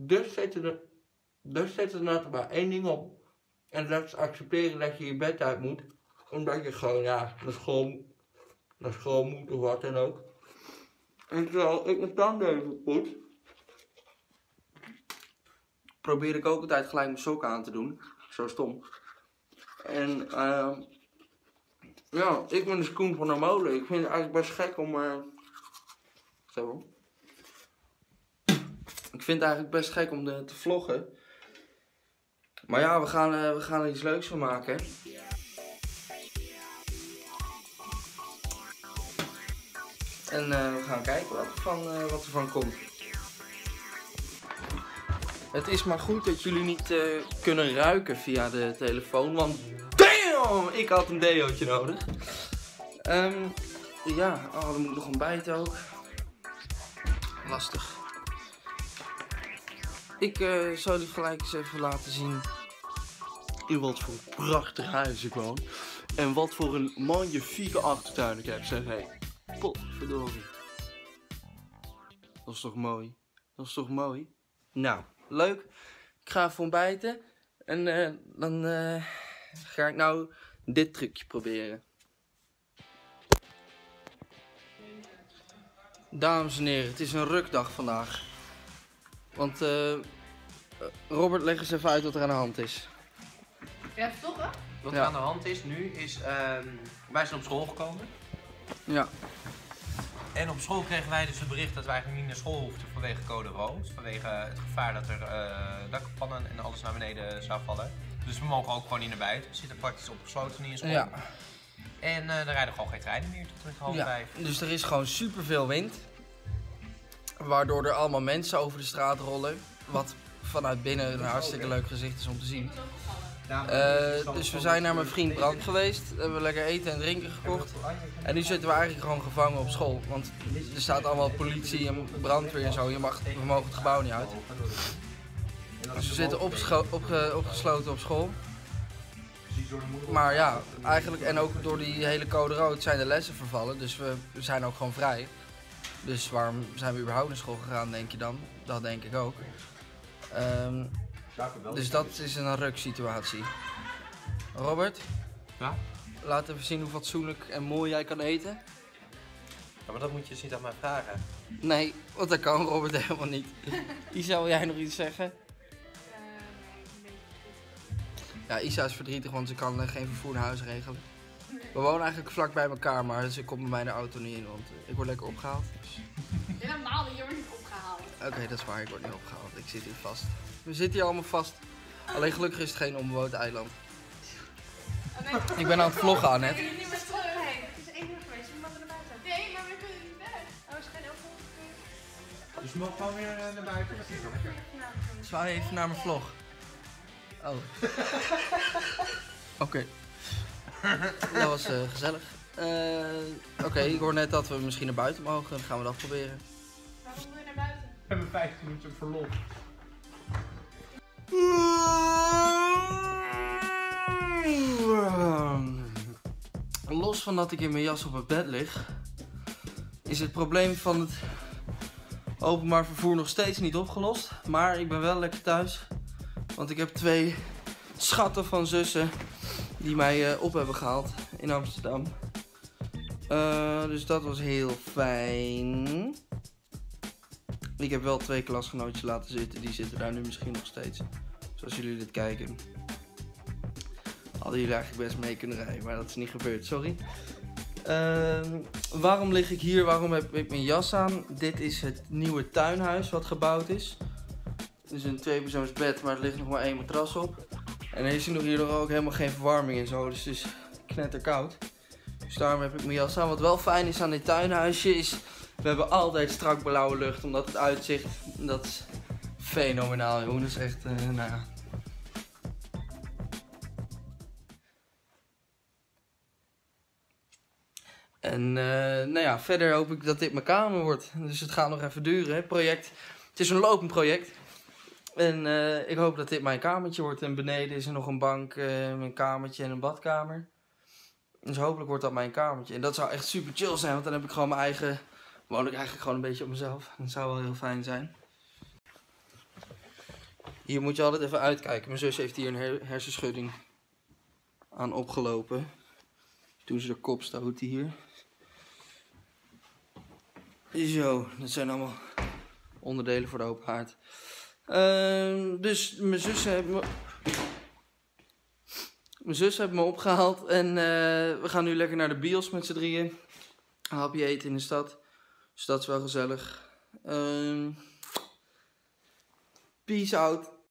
Dus zit er net maar één ding op. En dat is accepteren dat je je bed uit moet. Omdat je gewoon, ja, naar school moet of wat dan ook. En terwijl ik mijn tanden even poets, probeer ik ook altijd gelijk mijn sokken aan te doen. Zo stom. En ja, ik ben dus Koen van der Molen. Ik vind het eigenlijk best gek om... Zo. Ik vind het eigenlijk best gek om te vloggen. Maar ja, we gaan er iets leuks van maken. En we gaan kijken wat er van komt. Het is maar goed dat jullie niet kunnen ruiken via de telefoon, want damn, ik had een deootje nodig. Ja, dan moet ik nog ontbijten ook. Lastig. Ik zal jullie gelijk eens even laten zien in wat voor prachtig huis ik woon. En wat voor een magnifieke achtertuin ik heb. Zeg, hey, potverdorie. Dat is toch mooi? Dat is toch mooi? Nou, leuk. Ik ga even ontbijten. En dan ga ik nou dit trucje proberen. Dames en heren, het is een rukdag vandaag. Want Robert, leg eens even uit wat er aan de hand is. Ja, toch hè? Wat er aan de hand is nu is, wij zijn op school gekomen. Ja. En op school kregen wij dus het bericht dat wij eigenlijk niet naar school hoefden vanwege code rood. Vanwege het gevaar dat er dakpannen en alles naar beneden zou vallen. Dus we mogen ook gewoon niet naar buiten. We zitten praktisch opgesloten in school. Ja. En er rijden gewoon geen treinen meer tot 4:30. Dus er is gewoon superveel wind. Waardoor er allemaal mensen over de straat rollen. Wat vanuit binnen een hartstikke leuk gezicht is om te zien. Dus we zijn naar mijn vriend Brand geweest. Hebben we lekker eten en drinken gekocht. En nu zitten we eigenlijk gewoon gevangen op school. Want er staat allemaal politie en brandweer en zo. We mogen het gebouw niet uit. Dus we zitten opgesloten op school. Maar ja, eigenlijk en ook door die hele code rood zijn de lessen vervallen. Dus we zijn ook gewoon vrij. Dus waarom zijn we überhaupt naar school gegaan, denk je dan? Dat denk ik ook. Dus dat is een ruksituatie. Robert? Ja? Laat even zien hoe fatsoenlijk en mooi jij kan eten. Ja, maar dat moet je dus niet aan mij vragen. Nee, want dat kan Robert helemaal niet. Isa, wil jij nog iets zeggen? Ja, Isa is verdrietig, want ze kan geen vervoer naar huis regelen. We wonen eigenlijk vlak bij elkaar, maar ze komt bij mij de auto niet in, want ik word lekker opgehaald. Dus... Helemaal niet, je wordt niet opgehaald. Oké, dat is waar, ik word niet opgehaald. Ik zit hier vast. We zitten hier allemaal vast. Alleen gelukkig is het geen onbewoond eiland. Ik ben aan het vloggen, Annette. We kunnen niet meer terug heen. Het is 1 uur geweest, we mogen naar buiten. Nee, maar we kunnen niet weg. Oh, is geen heel. Dus we mogen gewoon weer naar buiten. Zwaai even naar mijn vlog. Oh. Oké. Dat was gezellig. Oké, ik hoor net dat we misschien naar buiten mogen. Dan gaan we dat proberen. Waarom wil je naar buiten? We hebben 15 minuten verlof. Los van dat ik in mijn jas op het bed lig, is het probleem van het openbaar vervoer nog steeds niet opgelost. Maar ik ben wel lekker thuis, want ik heb 2 schatten van zussen die mij op hebben gehaald in Amsterdam. Dus dat was heel fijn. Ik heb wel 2 klasgenootjes laten zitten, die zitten daar nu misschien nog steeds. Zoals jullie dit kijken. Hadden jullie eigenlijk best mee kunnen rijden, maar dat is niet gebeurd, sorry. Waarom lig ik hier? Waarom heb ik mijn jas aan? Dit is het nieuwe tuinhuis wat gebouwd is. Het is een 2-persoonsbed, maar er ligt nog maar 1 matras op. En er is hier nog ook helemaal geen verwarming en zo, dus het is knetterkoud. Dus daarom heb ik mijn jas aan. Wat wel fijn is aan dit tuinhuisje is, we hebben altijd strak blauwe lucht, omdat het uitzicht, dat is fenomenaal, jongen. Dat is echt, nou ja. En nou ja, verder hoop ik dat dit mijn kamer wordt. Dus het gaat nog even duren, hè. Het is een lopend project. En ik hoop dat dit mijn kamertje wordt. En beneden is er nog een bank, een kamertje en een badkamer. Dus hopelijk wordt dat mijn kamertje. En dat zou echt super chill zijn, want dan heb ik gewoon mijn eigen... woon ik eigenlijk gewoon een beetje op mezelf. Dat zou wel heel fijn zijn. Hier moet je altijd even uitkijken. Mijn zus heeft hier een hersenschudding aan opgelopen. Toen ze de kop stootte hier. Zo, dat zijn allemaal onderdelen voor de open haard. Dus mijn zus heeft me opgehaald en we gaan nu lekker naar de bios met z'n drieën. Een hapje eten in de stad. Dus dat is wel gezellig. Peace out.